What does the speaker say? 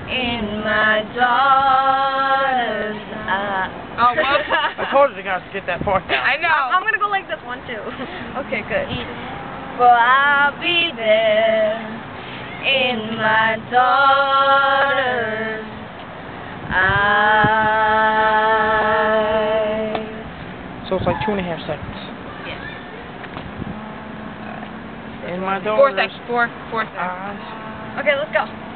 in my daughter's eyes. Oh, well. I told you guys to get that part down. I know. I'm gonna go like this one too. Okay, good. For I'll be there in my daughter's eyes. So it's like 2.5 seconds. Yes. In my Four daughter's seconds. Four seconds. eyes. Okay, let's go.